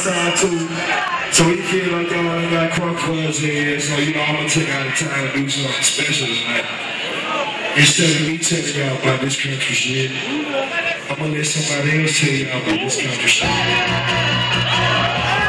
side too. So he feel like y'all ain't got crunk clubs here, so you know I'm gonna take out the time to do something special tonight. Instead of me telling y'all about this country shit, I'm gonna let somebody else tell y'all about this country shit.